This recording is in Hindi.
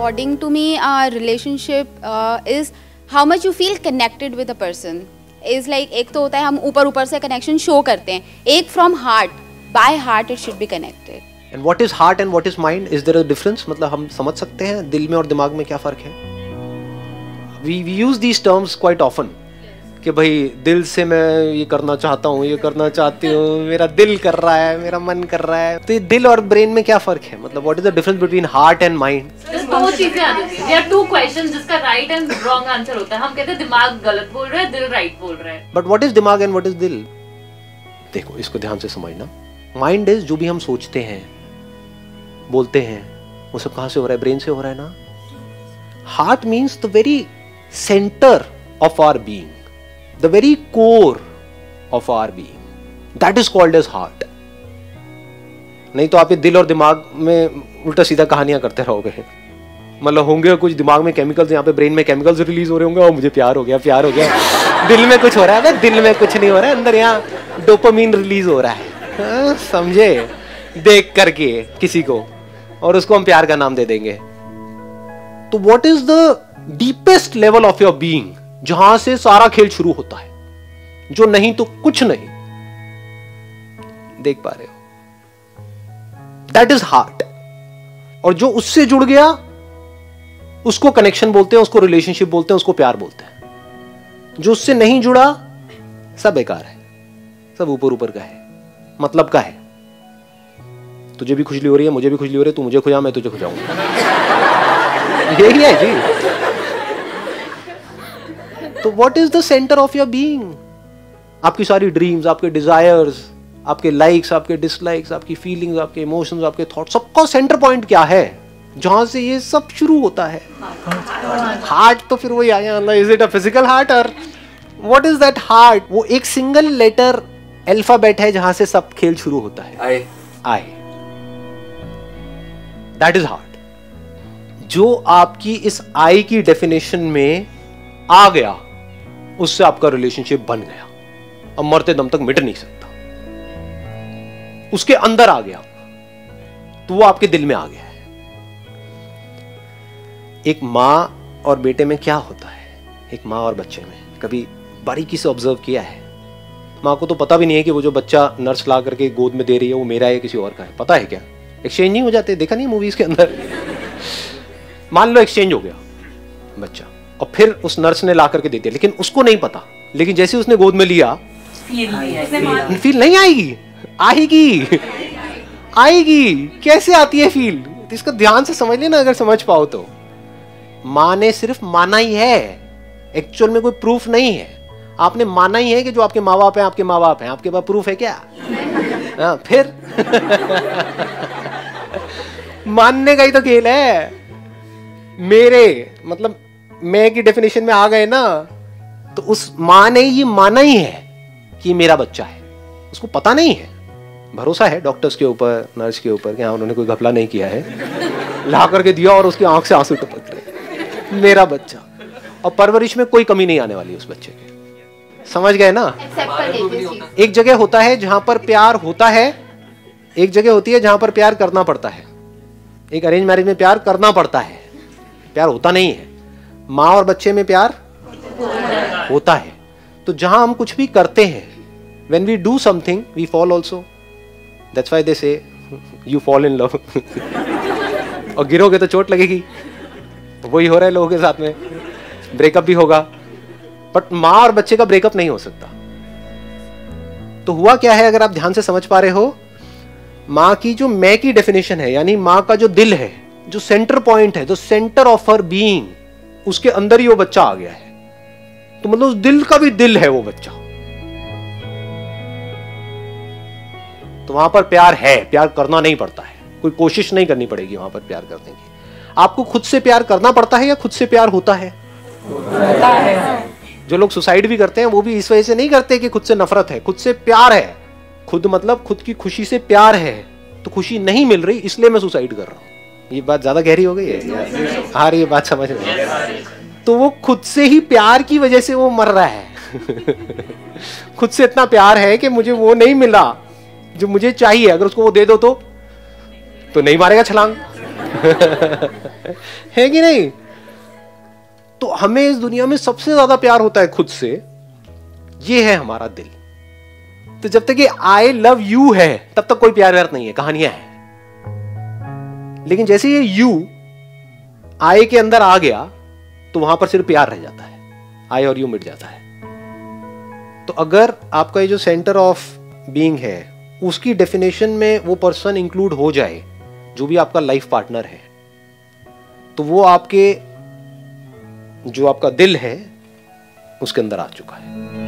according to me, our relationship is how much you feel connected with a person. Is like एक तो होता है हम ऊपर से connection show करते हैं, एक from heart, by heart it should be connected. And what is heart and what is mind? Is there a difference? मतलब हम समझ सकते हैं दिल में और दिमाग में क्या फर्क है? We use these terms quite often. कि भाई दिल से मैं ये करना चाहता हूँ, ये करना चाहती हूँ, मेरा दिल कर रहा है, मेरा मन कर रहा है. तो ये दिल और ब्रेन में क्या फर्क है? मतलब what is the difference between heart and mind? दो चीजें आ जाती हैं. There are two questions जिसका right and wrong answer होता है. हम कहते हैं दिमाग गलत बोल रहा है, दिल right बोल रहा है. But what is दिमाग and what is दिल? देखो इसको ध्यान से समझना. Mind is जो भी हम सोचते हैं, बोलते हैं, वो सब कहाँ से हो रहा है? ब्रेन से हो रहा है ना. Heart means the very center of our being. The very core of our being. That is called as heart. नहीं तो आप ये दिल और दिमाग में उल्टा सीधा कहानियां करते रहोगे. मतलब होंगे कुछ दिमाग में केमिकल्स, यहाँ पे ब्रेन में केमिकल्स रिलीज हो रहे होंगे और मुझे प्यार हो गया, प्यार हो गया. दिल में कुछ हो रहा है? दिल में कुछ नहीं हो रहा है, अंदर यहाँ डोपामीन रिलीज हो रहा है. समझे? देख करके किसी को, और उसको हम प्यार का नाम दे देंगे. तो what is the deepest level of your being, जहां से सारा खेल शुरू होता है, जो नहीं तो कुछ नहीं देख पा रहे हो, दैट इज हार्ट. और जो उससे जुड़ गया उसको कनेक्शन बोलते हैं, उसको रिलेशनशिप बोलते हैं, उसको प्यार बोलते हैं. जो उससे नहीं जुड़ा सब बेकार है, सब ऊपर ऊपर का है, मतलब का है. तुझे भी खुजली हो रही है, मुझे भी खुजली हो रही है, तू मुझे खुजा, मैं तुझे खुजाऊंगा. यही है जी. तो what is the centre of your being? आपकी सारी ड्रीम्स, आपके डिजायर्स, आपके लाइक्स, आपके डिसलाइक्स, आपकी फीलिंग्स, आपके इमोशंस, आपके थॉट्स, सबका सेंटर पॉइंट क्या है जहां से ये सब शुरू होता है? हार्ट. तो फिर वही आया, is it a physical heart और व्हाट इज दैट हार्ट? वो एक सिंगल लेटर अल्फाबेट है जहां से सब खेल शुरू होता है. आई. That is heart. जो आपकी इस आई की डेफिनेशन में आ गया, उससे आपका रिलेशनशिप बन गया, अब मरते दम तक मिट नहीं सकता. उसके अंदर आ गया तो वो आपके दिल में आ गया है. एक मां और बेटे में क्या होता है, एक मां और बच्चे में, कभी बारीकी से ऑब्जर्व किया है? मां को तो पता भी नहीं है कि वो जो बच्चा नर्स ला करके गोद में दे रही है वो मेरा है किसी और का है. पता है क्या? एक्सचेंज नहीं हो जाते? देखा नहीं मूवीज के अंदर? मान लो एक्सचेंज हो गया बच्चा, और फिर उस नर्स ने ला करके दे दिया, लेकिन उसको नहीं पता. लेकिन जैसे उसने गोद में लिया, फील नहीं आएगी? आएगी, आएगी. कैसे आती है फील? तो इसको ध्यान से समझ लेना अगर समझ पाओ तो. मां ने सिर्फ माना ही है, एक्चुअल में कोई प्रूफ नहीं है. आपने माना ही है कि जो आपके माँ बाप हैं आपके माँ बाप हैं. आपके पास प्रूफ है क्या? फिर मानने का ही तो खेल है. मेरे मतलब मैं की डेफिनेशन में आ गए ना, तो उस मां ने ये माना ही है कि मेरा बच्चा है. उसको पता नहीं है, भरोसा है डॉक्टर्स के ऊपर, नर्स के ऊपर कि हाँ उन्होंने कोई घपला नहीं किया है, ला करके दिया और उसकी आंख से आंसू टपक रहे, मेरा बच्चा. और परवरिश में कोई कमी नहीं आने वाली उस बच्चे के. समझ गए ना? एक जगह होता है जहां पर प्यार होता है, एक जगह होती है जहां पर प्यार करना पड़ता है. एक अरेंज मैरिज में प्यार करना पड़ता है, प्यार होता नहीं है. माँ और बच्चे में प्यार होता है. तो जहां हम कुछ भी करते हैं, when we do something we fall also. That's why they say you fall in love. और गिरोगे तो चोट लगेगी. वही हो रहा है लोगों के साथ में, ब्रेकअप भी होगा. बट माँ और बच्चे का ब्रेकअप नहीं हो सकता. तो हुआ क्या है, अगर आप ध्यान से समझ पा रहे हो, माँ की जो मैं की डेफिनेशन है, यानी माँ का जो दिल है, जो सेंटर पॉइंट है, जो सेंटर ऑफ हर बीइंग, उसके अंदर ही वो बच्चा आ गया है. तो मतलब उस दिल का भी दिल है वो बच्चा. तो वहां पर प्यार है, प्यार करना नहीं पड़ता है, कोई कोशिश नहीं करनी पड़ेगी वहां पर प्यार करने की. आपको खुद से प्यार करना पड़ता है या खुद से प्यार होता है? होता है. जो लोग सुसाइड भी करते हैं वो भी इस वजह से नहीं करते कि खुद से नफरत है, खुद से प्यार है. खुद मतलब खुद की खुशी से प्यार है, तो खुशी नहीं मिल रही इसलिए मैं सुसाइड कर रहा हूं. ये बात ज्यादा गहरी हो गई है? हाँ, ये बात समझ रहे हैं? तो वो खुद से ही प्यार की वजह से वो मर रहा है. खुद से इतना प्यार है कि मुझे वो नहीं मिला जो मुझे चाहिए, अगर उसको वो दे दो तो नहीं मारेगा छलांग. है कि नहीं? तो हमें इस दुनिया में सबसे ज्यादा प्यार होता है खुद से, ये है हमारा दिल। तो जब तक ये आई लव यू है तब तक कोई प्यार व्यार नहीं है, कहानियां हैं। लेकिन जैसे ये यू आई के अंदर आ गया तो वहां पर सिर्फ प्यार रह जाता है, आई और यू मिट जाता है। तो अगर आपका ये जो सेंटर ऑफ बीइंग है उसकी डेफिनेशन में वो पर्सन इंक्लूड हो जाए जो भी आपका लाइफ पार्टनर है, तो वो आपके जो आपका दिल है उसके अंदर आ चुका है।